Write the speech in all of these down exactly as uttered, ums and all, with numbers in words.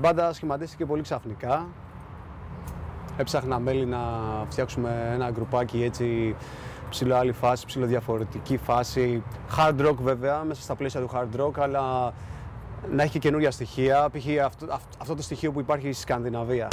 μπάντα σχηματίστηκε πολύ ξαφνικά. Έψαχνα μέλη να φτιάξουμε ένα γκρουπάκι έτσι, ψηλό άλλη φάση, ψηλό διαφορετική φάση. Hard rock βέβαια, μέσα στα πλαίσια του hard rock, αλλά να έχει και καινούρια στοιχεία, π.χ. αυτό, αυτό το στοιχείο που υπάρχει στη Σκανδιναβία.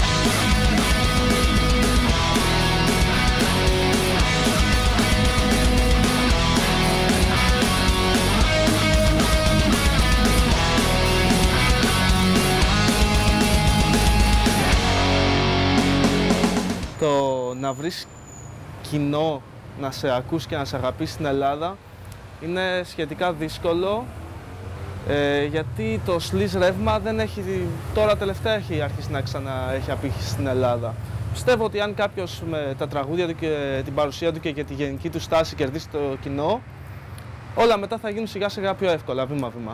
Το να βρεις κοινό να σε ακούσει και να σε αγαπήσει στην Ελλάδα είναι σχετικά δύσκολο, ε, γιατί το sleaze ρεύμα δεν έχει, τώρα τελευταία έχει αρχίσει να ξανά έχει απήχηση στην Ελλάδα. Πιστεύω ότι αν κάποιος με τα τραγούδια του και την παρουσία του και, και τη γενική του στάση κερδίσει το κοινό, όλα μετά θα γίνουν σιγά σιγά πιο εύκολα, βήμα-βήμα.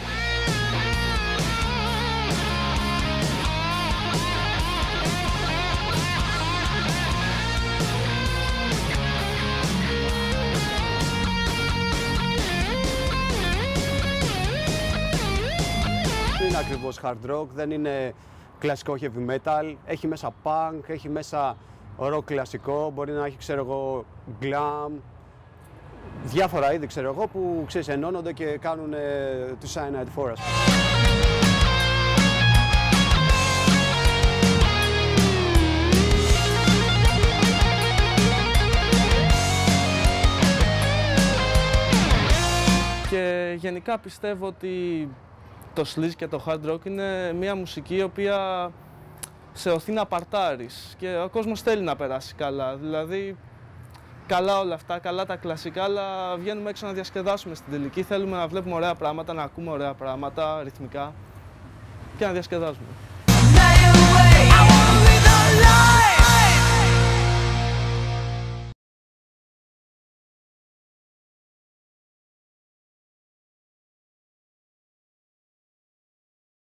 Δεν είναι ακριβώς hard rock, δεν είναι κλασικό heavy metal, έχει μέσα punk, έχει μέσα rock κλασικό, μπορεί να έχει, ξέρω εγώ, glam, διάφορα είδη, ξέρω εγώ, που ξέρεις, ενώνονται και κάνουν ε, του Cyanide Forest. Και γενικά πιστεύω ότι το sleaze και το hard rock είναι μια μουσική η οποία σε οθεί να παρτάρεις και ο κόσμος θέλει να περάσει καλά. Δηλαδή, καλά όλα αυτά, καλά τα κλασικά, αλλά βγαίνουμε έξω να διασκεδάσουμε στην τελική. Θέλουμε να βλέπουμε ωραία πράγματα, να ακούμε ωραία πράγματα, ρυθμικά και να διασκεδάζουμε.